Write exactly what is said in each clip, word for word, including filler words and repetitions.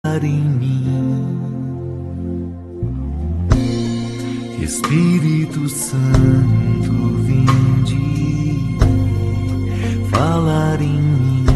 em mim. Espírito Santo, vinde falar em mim.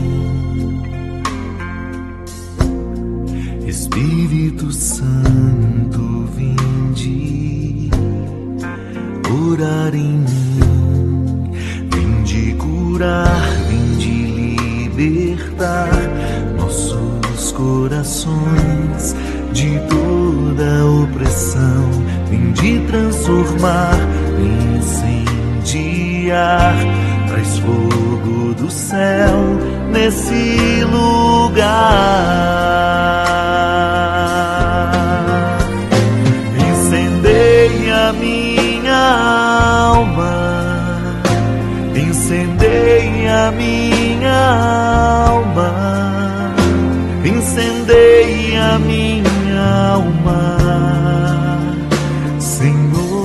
Espírito Santo, vinde orar em mim. Vinde curar, vinde libertar nossos corações de toda opressão. Vinde transformar, incendiar, traz fogo do céu nesse lugar. Incendeia minha alma, incendeia minha alma, incendeia minha alma, Senhor.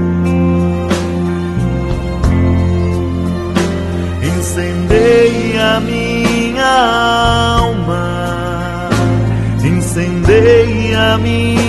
Incendeia minha alma, incendeia minha